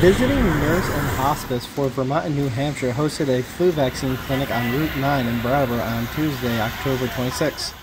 Visiting Nurse and Hospice for Vermont and New Hampshire hosted a flu vaccine clinic on Route 9 in Brattleboro on Tuesday, October 26.